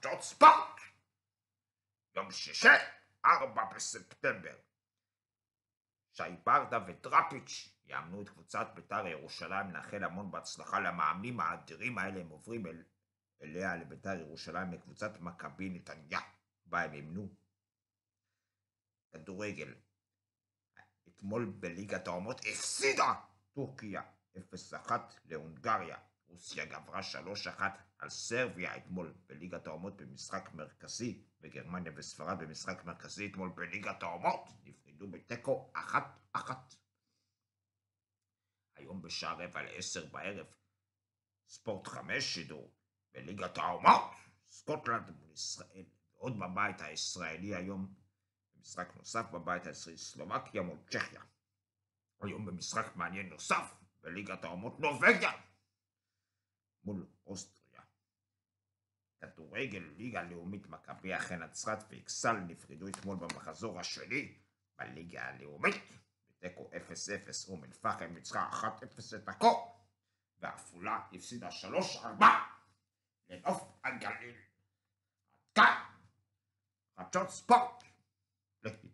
חדשות ספורט. יום שישי, 4 בספטמבר. שי ברדה ודראפיץ' יאמנו את קבוצת בית"ר ירושלים. נאחל המון בהצלחה למאמנים האדירים האלה. הם עוברים אליה לבית"ר ירושלים מקבוצת מכבי נתניה, בה הם אימנו. כדורגל, אתמול בליגת האומות הפסידה טורקיה 0-1 להונגריה. רוסיה גברה 3-1 על סרביה אתמול בליגת האומות במשחק מרכזי, וגרמניה וספרד במשחק מרכזי אתמול בליגת האומות נפרדו בתיקו 1-1. היום בשעה 9:45 בערב ספורט 5 שידור בליגת האומות, סקוטלנד מול ישראל. עוד בבית הישראלי היום במשחק נוסף בבית הישראלי, סלובקיה מול צ'כיה. היום במשחק מעניין נוסף בליגת האומות, נורווגיה מול אוסטריה. כדורגל, ליגה לאומית, מכבי אחרי נצרת ואכסל נפרדו אתמול במחזור השני בליגה הלאומית בתיקו 0-0. אום אל-פחם ניצחה 1-0 את עכו, ועפולה הפסידה 3-4 לנוף הגליל. עד כאן חדשות ספורט.